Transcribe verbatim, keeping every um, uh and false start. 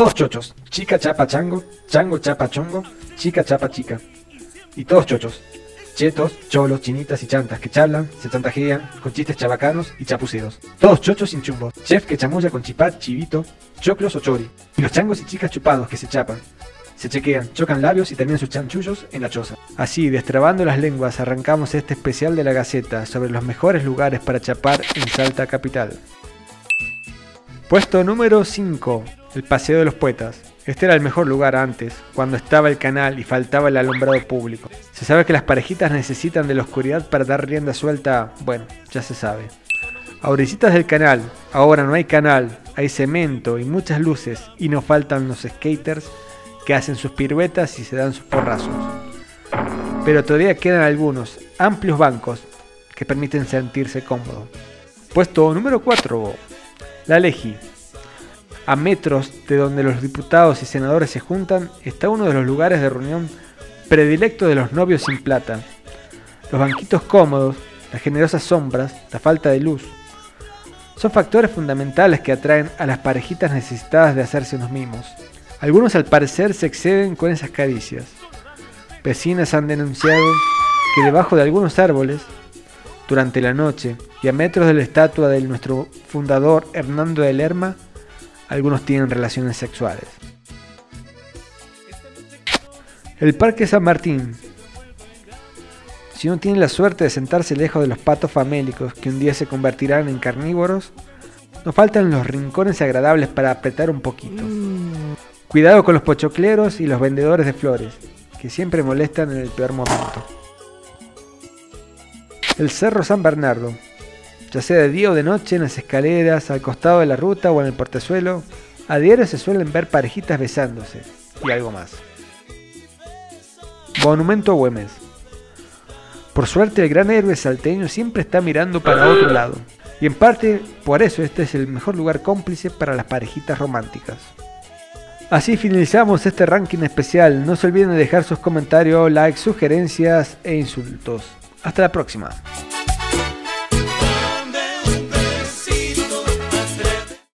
Todos chochos, chica chapa chango, chango chapa chongo, chica chapa chica. Y todos chochos, chetos, cholos, chinitas y chantas que charlan, se chantajean, con chistes chabacanos y chapuceros. Todos chochos sin chumbo, chef que chamulla con chipá, chivito, choclos o chori. Y los changos y chicas chupados que se chapan, se chequean, chocan labios y terminan sus chanchullos en la choza. Así, destrabando las lenguas, arrancamos este especial de la Gaceta sobre los mejores lugares para chapar en Salta capital. Puesto número cinco. El Paseo de los Poetas. Este era el mejor lugar antes, cuando estaba el canal y faltaba el alumbrado público. Se sabe que las parejitas necesitan de la oscuridad para dar rienda suelta, bueno, ya se sabe. A oricitas del canal, ahora no hay canal, hay cemento y muchas luces, y no faltan los skaters que hacen sus piruetas y se dan sus porrazos. Pero todavía quedan algunos amplios bancos que permiten sentirse cómodo. Puesto número cuatro. La Leji. A metros de donde los diputados y senadores se juntan, está uno de los lugares de reunión predilectos de los novios sin plata. Los banquitos cómodos, las generosas sombras, la falta de luz, son factores fundamentales que atraen a las parejitas necesitadas de hacerse unos mimos. Algunos al parecer se exceden con esas caricias. Vecinas han denunciado que debajo de algunos árboles, durante la noche y a metros de la estatua de nuestro fundador Hernando de Lerma, algunos tienen relaciones sexuales. El Parque San Martín. Si uno tiene la suerte de sentarse lejos de los patos famélicos que un día se convertirán en carnívoros, no faltan los rincones agradables para apretar un poquito. Cuidado con los pochocleros y los vendedores de flores, que siempre molestan en el peor momento. El Cerro San Bernardo. Ya sea de día o de noche, en las escaleras, al costado de la ruta o en el portezuelo, a diario se suelen ver parejitas besándose, y algo más. Monumento Güemes. Por suerte el gran héroe salteño siempre está mirando para otro lado, y en parte por eso este es el mejor lugar cómplice para las parejitas románticas. Así finalizamos este ranking especial. No se olviden de dejar sus comentarios, likes, sugerencias e insultos. Hasta la próxima.